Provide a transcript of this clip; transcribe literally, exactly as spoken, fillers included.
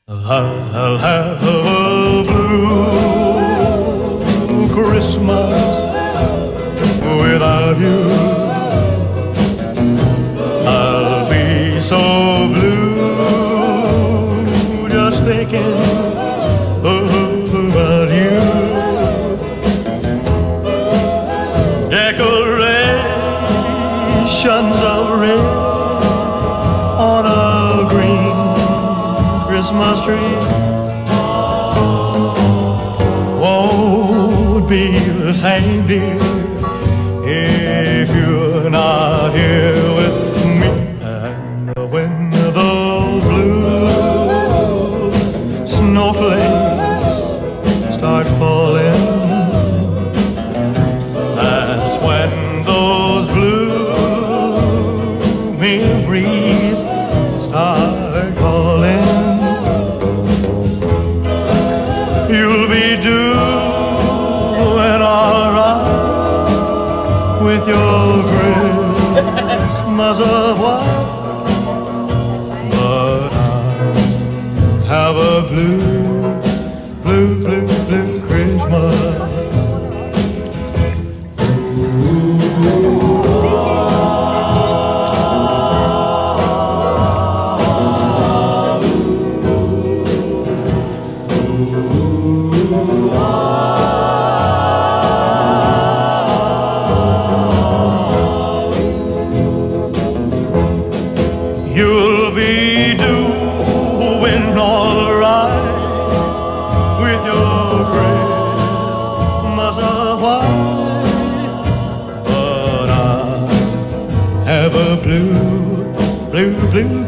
I'll have a blue Christmas without you. I'll be so blue just thinking about you. Decorations of red on a green Christmas tree won't be the same, dear, if you're not here with me. And when those blue snowflakes start falling, that's when those blue memories start calling. You'll be doing alright with your Christmas of white, but I have a blue, blue, blue, blue Christmas. You'll be doing all right with your Christmas of white, but I have a blue, blue, blue